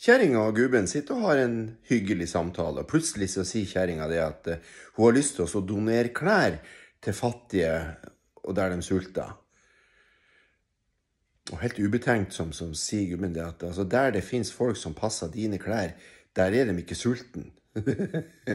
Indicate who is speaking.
Speaker 1: Kjerringa og gubben sitter og har en hyggelig samtale, og plutselig så sier kjerringa det at hun har lyst til å donere klær til fattige og der de sulter. Og helt ubetenkt som sier gubben det at altså, der det finnes folk som passer dine klær, der er de ikke sulten.